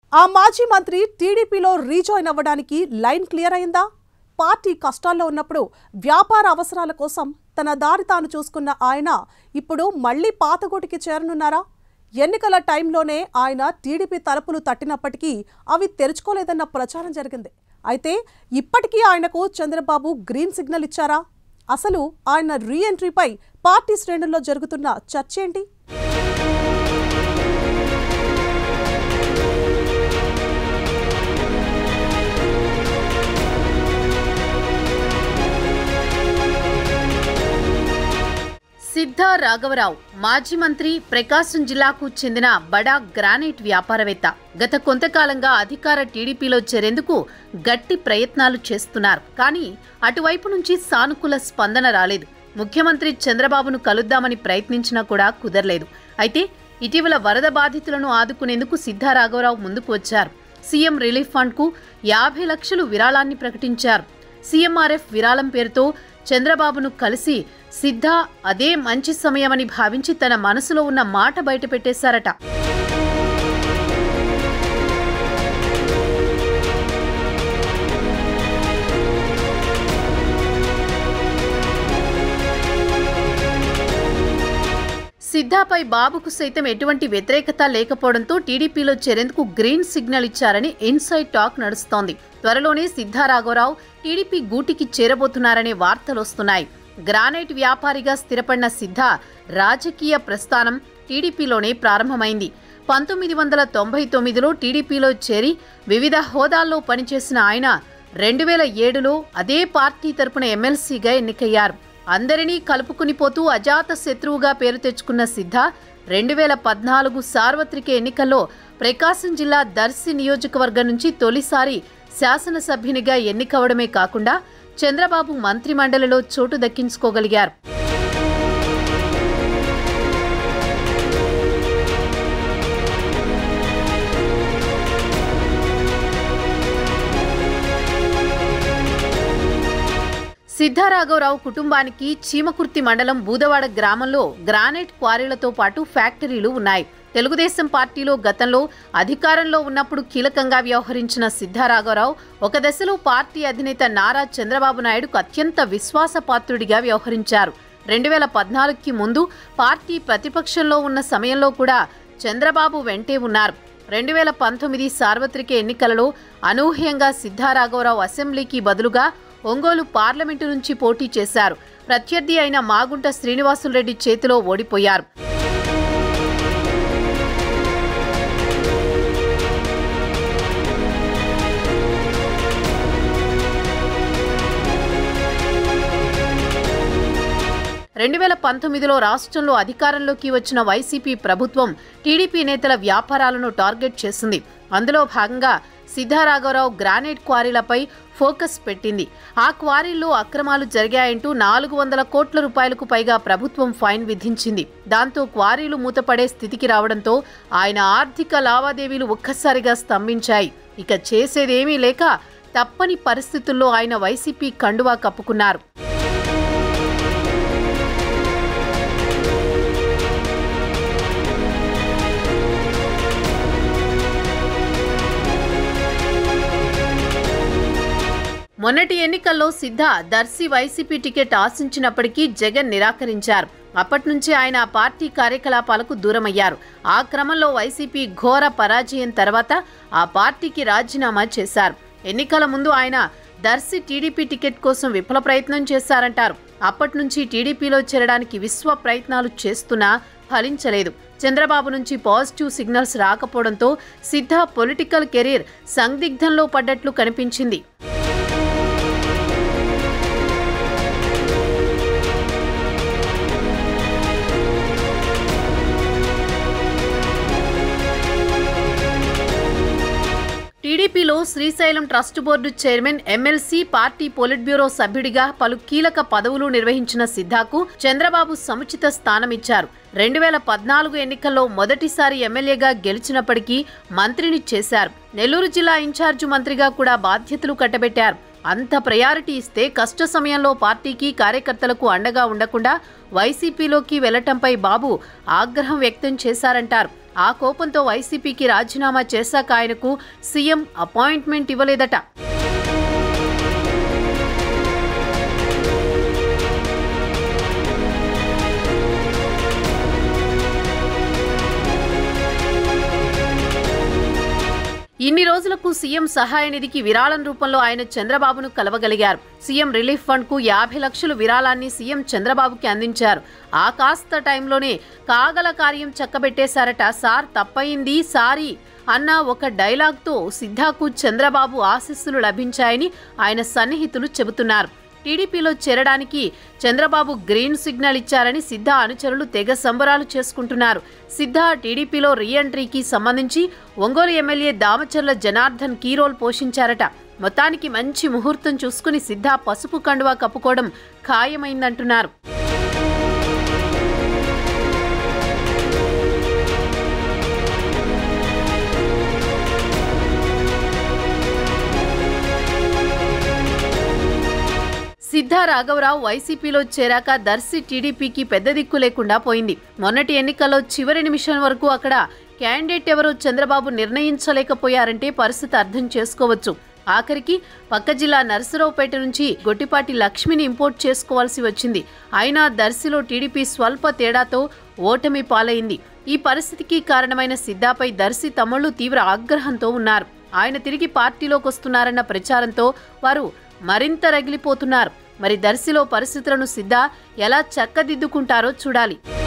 ఆ మాజీ మంత్రి టీడీపీలో రీజాయిన్ అవ్వడానికి లైన్ క్లియర్ అయిందా? పార్టీ కష్టాల్లో ఉన్నప్పుడు వ్యాపార అవసరాల కోసం తన దారి తాను చూసుకున్న ఆయన ఇప్పుడు మళ్లీ పాతగోటికి చేరనున్నారా? ఎన్నికల టైంలోనే ఆయన టీడీపీ తలుపులు తట్టినప్పటికీ అవి తెరుచుకోలేదన్న ప్రచారం జరిగింది. అయితే ఇప్పటికీ ఆయనకు చంద్రబాబు గ్రీన్ సిగ్నల్ ఇచ్చారా? అసలు ఆయన రీ ఎంట్రీపై పార్టీ శ్రేణుల్లో జరుగుతున్న చర్చ ఏంటి? సిద్ధా రాఘవరావు మాజీ మంత్రి, ప్రకాశం జిల్లాకు చెందిన బడా గ్రానైట్ వ్యాపారవేత్త. గత కొంతకాలంగా అధికార టీడీపీలో చేరేందుకు గట్టి ప్రయత్నాలు చేస్తున్నారు. కానీ అటువైపు నుంచి సానుకూల స్పందన రాలేదు. ముఖ్యమంత్రి చంద్రబాబును కలుద్దామని ప్రయత్నించినా కూడా కుదరలేదు. అయితే ఇటీవల వరద బాధితులను ఆదుకునేందుకు సిద్ధా రాఘవరావు ముందుకు వచ్చారు. సీఎం రిలీఫ్ ఫండ్కు 50 లక్షలు విరాళాన్ని ప్రకటించారు. సీఎంఆర్ఎఫ్ విరాళం పేరుతో చంద్రబాబును కలిసి సిద్ధా అదే మంచి సమయమని భావించి తన మనసులో ఉన్న మాట బయటపెట్టేశారట. సిద్ధాపై బాబుకు సైతం ఎటువంటి వ్యతిరేకత లేకపోవడంతో టీడీపీలో చేరేందుకు గ్రీన్ సిగ్నల్ ఇచ్చారని ఇన్సైడ్ టాక్ నడుస్తోంది. త్వరలోనే సిద్ధా రాఘవరావు టీడీపీ గూటికి చేరబోతున్నారనే వార్తలొస్తున్నాయి. గ్రానైట్ వ్యాపారిగా స్థిరపడిన సిద్ధా రాజకీయ ప్రస్థానం టీడీపీలోనే ప్రారంభమైంది. 1999లో టీడీపీలో చేరి వివిధ హోదాల్లో పనిచేసిన ఆయన 2007లో అదే పార్టీ తరపున ఎమ్మెల్సీగా ఎన్నికయ్యారు. అందరినీ కలుపుకునిపోతూ అజాత శత్రువుగా పేరు తెచ్చుకున్న సిద్ధా 2014 సార్వత్రిక ఎన్నికల్లో ప్రకాశం జిల్లా దర్శి నియోజకవర్గం నుంచి తొలిసారి శాసనసభ్యునిగా ఎన్నికవడమే కాకుండా చంద్రబాబు మంత్రిమండలిలో చోటు దక్కించుకోగలిగారు. సిద్ధా రాఘవరావు కుటుంబానికి చీమకుర్తి మండలం బూదవాడ గ్రామంలో గ్రానైట్ క్వారీలతో పాటు ఫ్యాక్టరీలు ఉన్నాయి. తెలుగుదేశం పార్టీలో గతంలో అధికారంలో ఉన్నప్పుడు కీలకంగా వ్యవహరించిన సిద్ధా రాఘవరావు ఒక దశలో పార్టీ అధినేత నారా చంద్రబాబు నాయుడుకు అత్యంత విశ్వాసపాత్రుడిగా వ్యవహరించారు. 2014కి ముందు పార్టీ ప్రతిపక్షంలో ఉన్న సమయంలో కూడా చంద్రబాబు వెంటే ఉన్నారు. 2019 సార్వత్రిక ఎన్నికలలో అనూహ్యంగా సిద్ధా రాఘవరావు అసెంబ్లీకి బదులుగా ఒంగోలు పార్లమెంటు నుంచి పోటీ చేశారు. ప్రత్యర్థి అయిన మాగుంట శ్రీనివాసులరెడ్డి చేతిలో ఓడిపోయారు. రెండు 2019లో రాష్ట్రంలో అధికారంలోకి వచ్చిన వైసీపీ ప్రభుత్వం టీడీపీ నేతల వ్యాపారాలను టార్గెట్ చేసింది. అందులో భాగంగా సిద్ధా రాఘవరావు గ్రానైట్ క్వారీలపై ఫోకస్ పెట్టింది. ఆ క్వారీల్లో అక్రమాలు జరిగాయంటూ 400 కోట్ల రూపాయలకు పైగా ప్రభుత్వం ఫైన్ విధించింది. దాంతో క్వారీలు మూతపడే స్థితికి రావడంతో ఆయన ఆర్థిక లావాదేవీలు ఒక్కసారిగా స్తంభించాయి. ఇక చేసేదేమీ లేక తప్పని పరిస్థితుల్లో ఆయన వైసీపీ కండువా కప్పుకున్నారు. మొన్నటి ఎన్నికల్లో సిద్ధా దర్శి వైసీపీ టికెట్ ఆశించినప్పటికీ జగన్ నిరాకరించారు. అప్పట్నుంచి ఆయన ఆ పార్టీ కార్యకలాపాలకు దూరమయ్యారు. ఆ క్రమంలో వైసీపీ ఘోర పరాజయం తర్వాత ఆ పార్టీకి రాజీనామా చేశారు. ఎన్నికల ముందు ఆయన దర్శి టీడీపీ టికెట్ కోసం విఫల ప్రయత్నం చేశారంటారు. అప్పట్నుంచి టీడీపీలో చేరడానికి విశ్వ ప్రయత్నాలు చేస్తున్నా ఫలించలేదు. చంద్రబాబు నుంచి పాజిటివ్ సిగ్నల్స్ రాకపోవడంతో సిద్ధా పొలిటికల్ కెరీర్ సందిగ్ధంలో పడ్డట్లు కనిపించింది. టీడీపీలో Srisailam trust board chairman, MLC, party politburo సభ్యుడిగా పలు కీలక పదవులు నిర్వహించిన సిద్ధాకు చంద్రబాబు సముచిత స్థానమిచ్చారు. 2014 ఎన్నికల్లో మొదటిసారి ఎమ్మెల్యేగా గెలిచినప్పటికీ మంత్రిని చేశారు. నెల్లూరు జిల్లా ఇన్ఛార్జి మంత్రిగా కూడా బాధ్యతలు కట్టబెట్టారు. అంత ప్రయారిటీ ఇస్తే కష్ట సమయంలో పార్టీకి కార్యకర్తలకు అండగా ఉండకుండా వైసీపీలోకి వెళ్లటంపై బాబు ఆగ్రహం వ్యక్తం చేశారంటారు. ఆ కోపంతో వైసీపీకి రాజీనామా చేశాక ఆయనకు సీఎం అపాయింట్మెంట్ ఇవ్వలేదట. ఇన్ని రోజులకు సీఎం సహాయ నిధికి విరాళం రూపంలో ఆయన చంద్రబాబును కలవగలిగారు. సీఎం రిలీఫ్ ఫండ్ కు 50 లక్షలు విరాళాన్ని సీఎం చంద్రబాబుకి అందించారు. ఆ కాస్త టైంలోనే కాగల కార్యం చక్కబెట్టేశారట. సార్ తప్పయింది సారీ అన్న ఒక డైలాగ్తో సిద్ధాకు చంద్రబాబు ఆశీస్సులు లభించాయని ఆయన సన్నిహితులు చెబుతున్నారు. టీడీపీలో చేరడానికి చంద్రబాబు గ్రీన్ సిగ్నల్ ఇచ్చారని సిద్ధా అనుచరులు తెగ సంబరాలు చేసుకుంటున్నారు. సిద్ధా టీడీపీలో రీఎంట్రీకి సంబంధించి Ongole MLA Damacharla Janardhan key role పోషించారట. మొత్తానికి మంచి ముహూర్తం చూసుకుని సిద్ధా పసుపు కండువా కప్పుకోవడం ఖాయమైందంటున్నారు. సిద్ధా రాఘవరావు వైసీపీలో చేరాక దర్శి టీడీపీకి పెద్ద దిక్కు లేకుండా పోయింది. మొన్నటి ఎన్నికల్లో చివరి నిమిషం వరకు అక్కడ క్యాండిడేట్ ఎవరో చంద్రబాబు నిర్ణయించలేకపోయారంటే పరిస్థితి అర్థం చేసుకోవచ్చు. ఆఖరికి పక్క జిల్లా నర్సరావుపేట నుంచి గొట్టిపాటి లక్ష్మిని ఇంపోర్ట్ చేసుకోవాల్సి వచ్చింది. అయినా దర్శిలో టీడీపీ స్వల్ప తేడాతో ఓటమి పాలైంది. ఈ పరిస్థితికి కారణమైన సిద్ధాపై దర్శి తమ్ముళ్లు తీవ్ర ఆగ్రహంతో ఉన్నారు. ఆయన తిరిగి పార్టీలోకి వస్తున్నారన్న ప్రచారంతో వారు మరింత రగిలిపోతున్నారు. మరి దర్శిలో పరిస్థితులను సిద్ధా ఎలా చక్కదిద్దుకుంటారో చూడాలి.